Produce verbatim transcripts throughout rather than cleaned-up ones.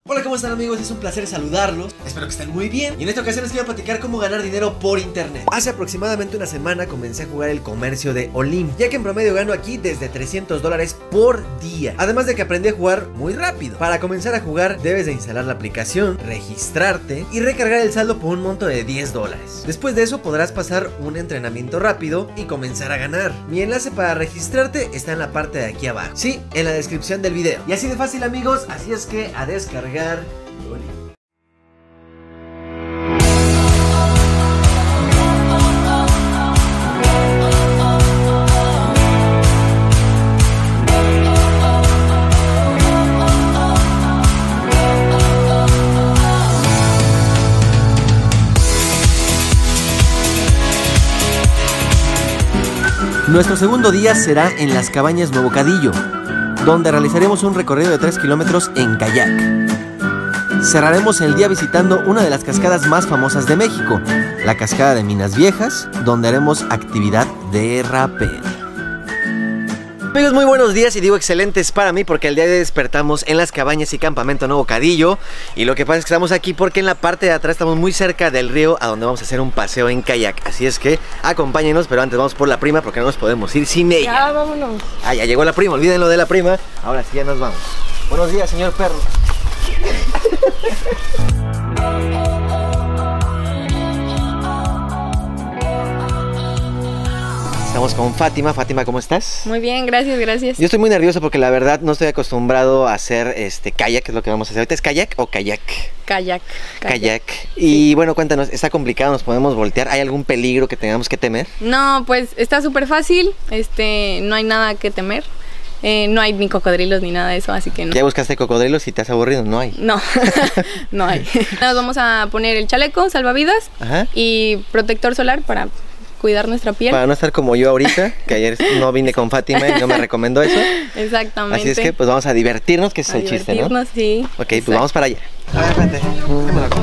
Hola, ¿cómo están, amigos? Es un placer saludarlos. Espero que estén muy bien. Y en esta ocasión les quiero platicar cómo ganar dinero por internet. Hace aproximadamente una semana comencé a jugar el comercio de Olim, ya que en promedio gano aquí desde trescientos dólares por día. Además de que aprendí a jugar muy rápido. Para comenzar a jugar debes de instalar la aplicación, registrarte y recargar el saldo por un monto de diez dólares. Después de eso podrás pasar un entrenamiento rápido y comenzar a ganar. Mi enlace para registrarte está en la parte de aquí abajo. Sí, en la descripción del video. Y así de fácil, amigos, así es que a descargar Olim. Nuestro segundo día será en las cabañas Nuevo Cadillo, donde realizaremos un recorrido de tres kilómetros en kayak. Cerraremos el día visitando una de las cascadas más famosas de México, la cascada de Minas Viejas, donde haremos actividad de rapel. Amigos, muy buenos días, y digo excelentes para mí porque el día de hoy despertamos en las cabañas y campamento Nuevo Cadillo. Y lo que pasa es que estamos aquí porque en la parte de atrás estamos muy cerca del río, a donde vamos a hacer un paseo en kayak. Así es que acompáñenos, pero antes vamos por la prima porque no nos podemos ir sin ella. Ya, vámonos. Ah, ya llegó la prima, olvídenlo de la prima. Ahora sí, ya nos vamos. Buenos días, señor perro. Estamos con Fátima. Fátima, ¿cómo estás? Muy bien, gracias, gracias. Yo estoy muy nervioso porque la verdad no estoy acostumbrado a hacer este kayak, que es lo que vamos a hacer ahorita. ¿Es kayak o kayak? Kayak. Kayak. Y sí, bueno, cuéntanos, ¿está complicado? ¿Nos podemos voltear? ¿Hay algún peligro que tengamos que temer? No, pues está súper fácil, este, no hay nada que temer. Eh, no hay ni cocodrilos ni nada de eso, así que no. ¿Ya buscaste cocodrilos y te has aburrido? No hay. No, no hay. Nos vamos a poner el chaleco, salvavidas. Ajá. Y protector solar para cuidar nuestra piel. Para no estar como yo ahorita, que ayer no vine con Fátima y no me recomendó eso. Exactamente. Así es que pues vamos a divertirnos, que ese es el chiste, ¿no? Divertirnos, sí. Ok, exacto. Pues vamos para allá. A ver, espérate. Déjame la comer.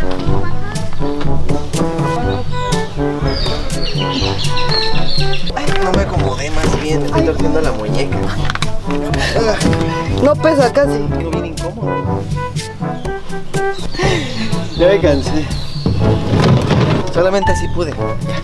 Ay, no me acomodé más bien, me estoy torciendo la muñeca. No pesa casi. Tengo bien incómodo. Ya me cansé. Solamente así pude.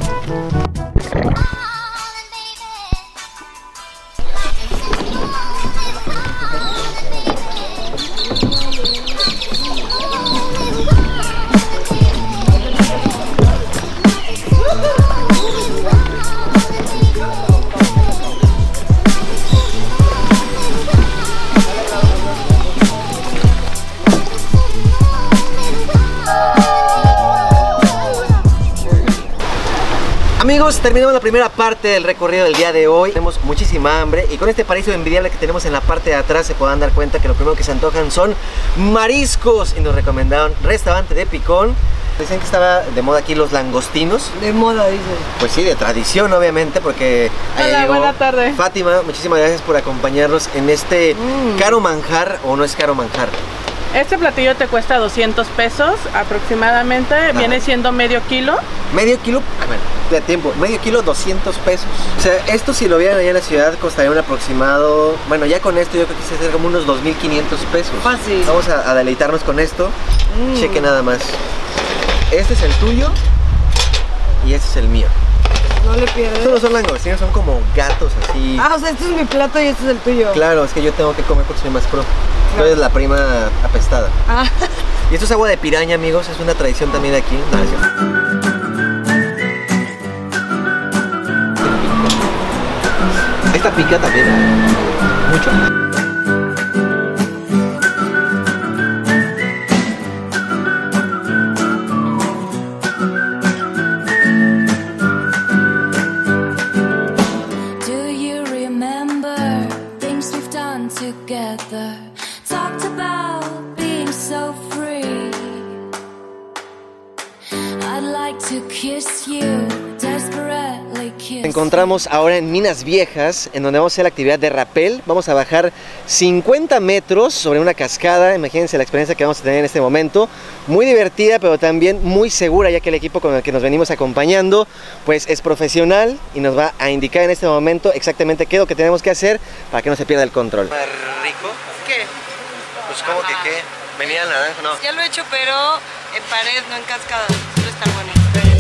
Amigos, terminamos la primera parte del recorrido del día de hoy. Tenemos muchísima hambre y con este paraíso envidiable que tenemos en la parte de atrás se podrán dar cuenta que lo primero que se antojan son mariscos. Y nos recomendaron restaurante de Picón. Decían que estaba de moda aquí los langostinos. De moda, dice. Pues sí, de tradición obviamente, porque hola, buena tarde. Fátima, muchísimas gracias por acompañarnos en este mm. caro manjar, ¿o no es caro manjar? Este platillo te cuesta doscientos pesos aproximadamente. Ajá. Viene siendo medio kilo. Medio kilo, a ver, de tiempo, medio kilo, doscientos pesos. O sea, esto si lo vieran allá en la ciudad costaría un aproximado, bueno, ya con esto yo creo que se hace como unos dos mil quinientos pesos. Fácil. Vamos a, a deleitarnos con esto. Mm. Cheque nada más. Este es el tuyo y este es el mío. No le pierdes. Estos no son langostinos, son como gatos así. Ah, o sea, este es mi plato y este es el tuyo. Claro, es que yo tengo que comer porque soy más pro. Tú eres la prima apestada. Ah. Y esto es agua de piraña, amigos, es una tradición también de aquí. No, esta pica también, ¿eh? Mucho. Encontramos ahora en Minas Viejas, en donde vamos a hacer la actividad de rapel. Vamos a bajar cincuenta metros sobre una cascada. Imagínense la experiencia que vamos a tener en este momento. Muy divertida, pero también muy segura, ya que el equipo con el que nos venimos acompañando pues es profesional y nos va a indicar en este momento exactamente qué es lo que tenemos que hacer para que no se pierda el control. ¿Rico? ¿Qué? Pues como que qué. Venir al Naranjo, no. Ya lo he hecho, pero en pared, no en cascada. Suele estar bueno.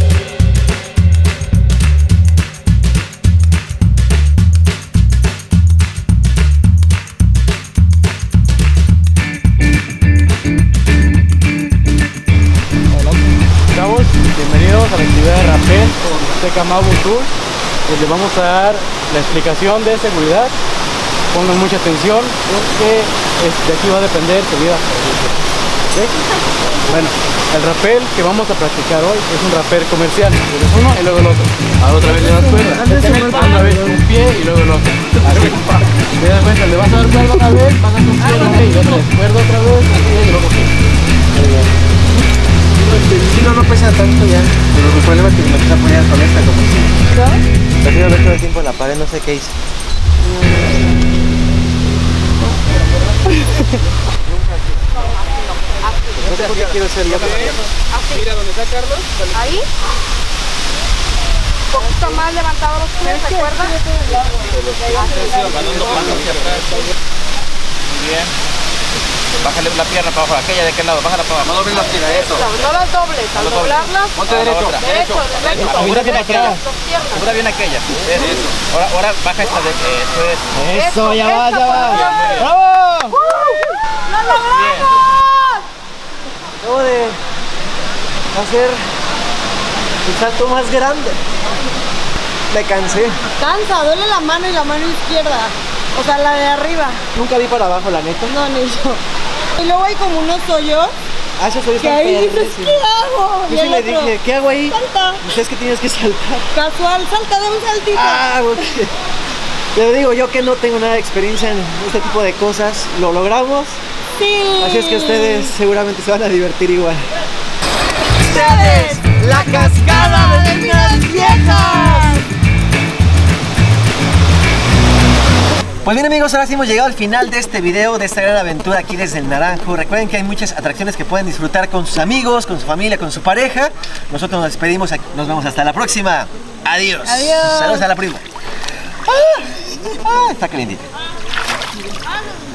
Chavos, bienvenidos a la actividad de rappel con Tecamabu Tour. Les vamos a dar la explicación de seguridad. Pongan mucha atención porque es, de aquí va a depender su vida. ¿Sí? Bueno, el rappel que vamos a practicar hoy es un rappel comercial. Uno y luego el otro. Ahora otra vez le das cuerda. Otra vez un pie y luego el otro. Así. Te das cuenta, le vas a dar cuerda una vez, vas a un pie y otra vez. Cuerda otra vez, un pie y luego pie. Muy bien. Si no, no pesa tanto ya. Pero el problema es que me empieza a poner con esta como si... ¿No? Prefiero ver todo el tiempo en la pared, no sé qué hice. No sé por qué quiero ser yo. Mira dónde está Carlos. Ahí. Un poquito más levantado los pies, ¿te acuerdas? Muy bien. Bájale la pierna para abajo, aquella de aquel lado, bájala para abajo. No dobles las piernas, eso. No las dobles, al doblarlas. Ponte derecho. Derecho, derecho. Apura bien aquella. Apura bien aquella. Eso. Ahora, ahora baja esta de... Eso es. Eso, ya va, ya va. ¡Bravo! ¡Lo logramos! Acabo de hacer el salto más grande. Me cansé. Cansa, duele la mano y la mano izquierda. O sea, la de arriba. Nunca vi para abajo, la neta. No, ni yo. Y luego hay como unos hoyos. Ah, esos hoyos Que están ahí dices, perrísimos. ¿qué hago? Yo Y sí el le otro, dije, ¿qué hago ahí? salta. Pues es que tienes que saltar. Casual, salta de un saltito. Ah, ok. Le digo yo que no tengo nada de experiencia en este tipo de cosas. Lo logramos. Sí. Así es que ustedes seguramente se van a divertir igual. Ustedes, la cascada de las viejas. Pues bien amigos, ahora sí hemos llegado al final de este video, de esta gran aventura aquí desde el Naranjo. Recuerden que hay muchas atracciones que pueden disfrutar con sus amigos, con su familia, con su pareja. Nosotros nos despedimos, nos vemos hasta la próxima. Adiós. Adiós. Saludos a la prima. Ah, ah, está calientita.